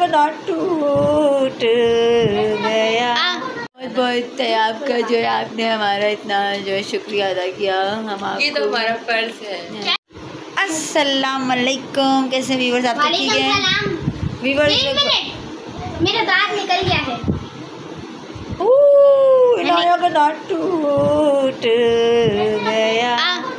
गला टूट गया। बहुत बहुत आपका जो है, आपने हमारा इतना जो है शुक्रिया अदा किया। हम आपको, ये तो हमारा फर्ज है। अस्सलाम वालेकुम, कैसे व्यूअर्स आप ठीक हैं? व्यूअर्स मेरा दांत निकल गया है। इनाया का दांत टूट गया।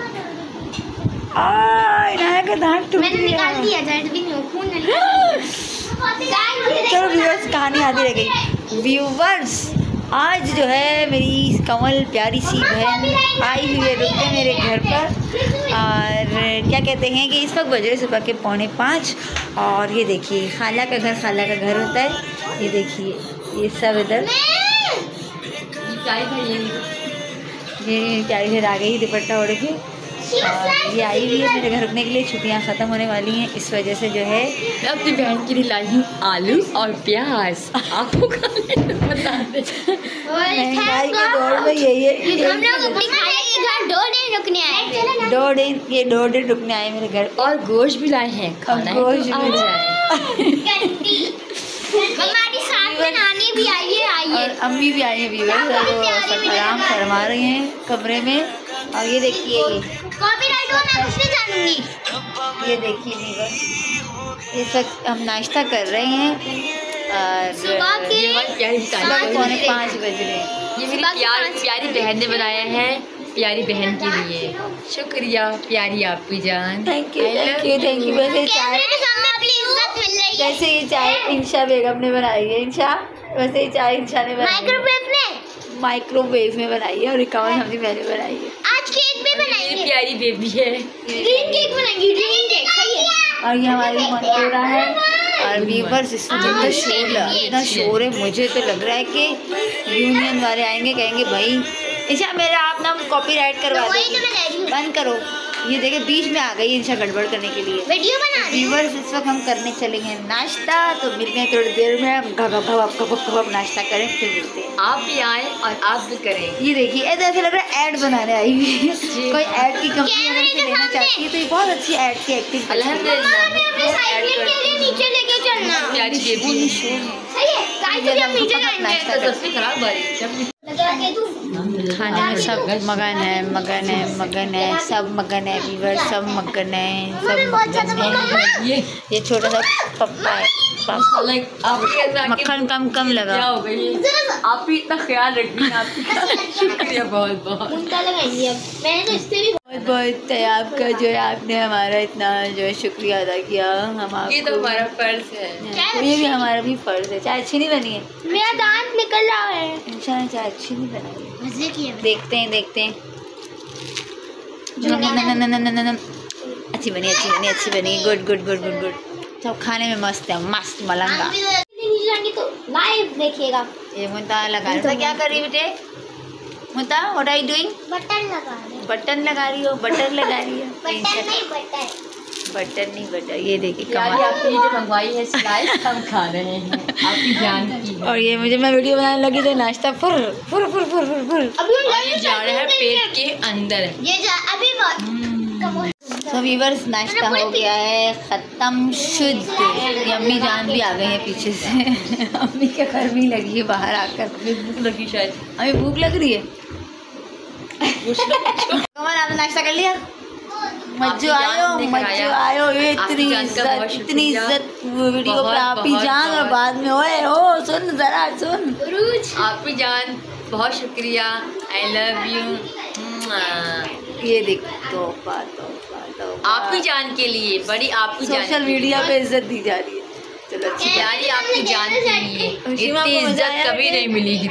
इनाया का दांत टूट मैंने निकाल दिया, दर्द भी नहीं, खून नहीं। चलो व्यूअर्स, कहानी आती रह गई। व्यूअर्स, आज जो है मेरी कमल प्यारी सी बहन आई हुई है रुकने मेरे घर पर। और क्या कहते हैं कि इस वक्त बज रहे सुबह के 4:45। और ये देखिए खाला का घर होता है। ये देखिए ये सब इधर ये प्यारी घर आ गई दुपट्टा ओढ़ के। और ये आई हुई है मेरे घर रुकने के लिए। छुट्टियां ख़त्म होने वाली हैं, इस वजह से जो है मैं अपनी बहन के लिए लाई हूँ आलू और प्याज। आपको बता दें, महंगाई के दौर में यही है। हम लोग अपनी खाला के घर 2 दिन रुकने आए। 2 दिन रुकने आए मेरे घर। और गोश्त भी लाए हैं, खाना है गोश्त तो आ भी जाए। हमारी साथ में नानी भी आई है। और अम्मी भी आई है व्यूअर्स, वो आराम फरमा रही हैं कमरे में। और ये देखिए कॉपीराइट हो, मैं कुछ नहीं जानूंगी। ये देखिए व्यूअर्स, इस वक्त हम नाश्ता कर रहे हैं और सुबह के ये हमारी प्यारी सुबह के 4:45 बज रहे हैं। ये मेरी प्यारी बहन ने बनाया है, प्यारी बहन के लिए। शुक्रिया प्यारी आपकी जान। Thank you. वैसे चाय, वैसे ये चाय इंशा बेगम ने बनाई है। वैसे ये चाय इंशा ने बनाई है, माइक्रोवेव में बनाई है। और कमल हमने मैंने बनाई है। आज केक भी बनाएंगे, प्यारी बेबी है। ग्रीन केक बनाएंगे, ग्रीन केक सही है। और ये हमारी मंटोरा है। और व्यूअर्स, इसमें इतना शोर है, मुझे तो लग रहा है कि यूनियन वाले आएंगे, कहेंगे भाई इंशा मेरा आप ना कॉपीराइट करवा दो, बंद करो। ये देखिए बीच में आ गई इंशा गड़बड़ करने के लिए वीडियो बना। व्यूअर्स, इस वक्त हम करने चलेंगे नाश्ता। तो मिलते हैं थोड़ी देर में। हम घप नाश्ता करें, फिर मिलते हैं। आप भी आए और आप भी करें। ये देखिए ऐसा लग रहा है ऐड बनाने आई हुई है। कोई ऐड की कंपनी अगर से लेना चाहती है तो ये बहुत अच्छी ऐड की एक्टिंग। अल्हम्दुलिल्लाह नीचे लेके चलना, प्यारी बेबी है। सही है। नाश्ता खाने में सब मगन है, सब मगन है व्यूअर्स, सब मगन है। ये छोटा सा पप्पा है, मक्खन कम लगा। क्या हो गई, आप भी इतना ख्याल रखिए। आपकी शुक्रिया बहुत बहुत। बहुत आपका जो है, आपने हमारा इतना जो है शुक्रिया अदा किया। हम आपको, ये तो हमारा फर्ज है। ये भी हमारा भी फर्ज है। चाय अच्छी नहीं बनी है, मेरा दांत निकल रहा है। इंशाल्लाह चाय अच्छी नहीं बनाई है। मजे किए देखते हैं अच्छी बनी। गुड। सब खाने में मस्त है, मस्त मलंगा। तो लाइव देखिएगा। ये मुद्दा लगा रही है। क्या कर रही बेटे? मुद्दा what are you doing? Button लगा रही हो। बटर नहीं बटर। ये देखिए कमाल। आपकी जो मंगवाई है स्लाइस हम खा रहे हैं, आपकी जान की। और ये मैं वीडियो बनाने लगी तो नाश्ता फुर। अभी ये जा रहा है पेट के अंदर। तो व्यूअर्स, नाश्ता हो गया है ख़त्म शुद्ध। अम्मी जान भी आ गई है पीछे से। अम्मी के घर भी लगी है बाहर आकर। भूख लगी शायद। अभी भूख लग रही है। कमल आपने नाश्ता कर लिया? मज्जू आयो। ये इतनी इज्जत वीडियो पे आप ही जान। और बाद में ओए ओ सुन जरा सुन। आप ही जान बहुत शुक्रिया। I love you. ये देख तो आप ही जान के लिए बड़ी, आप ही सोशल मीडिया पे इज्जत दी जा रही है। चलो अच्छी प्यारी आपकी जान के लिए इतनी इज्जत कभी नहीं मिलेगी।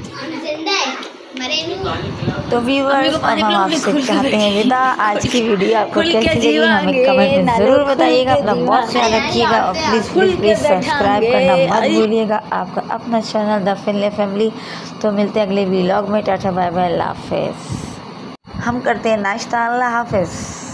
तो व्यूअर्स, हम आपसे चाहते हैं विदा। आज की वीडियो आपको कैसी लगी हमें कमेंट में ज़रूर बताइएगा। अपना बहुत ख्याल रखिएगा और प्लीज़ सब्सक्राइब करना मत भूलिएगा। आपका अपना चैनल द फिनले फैमिली। तो मिलते हैं अगले व्लॉग में। टाटा बाय बाय, अल्लाह हाफिज़। हम करते हैं नाश्ता। अल्लाह हाफिज़।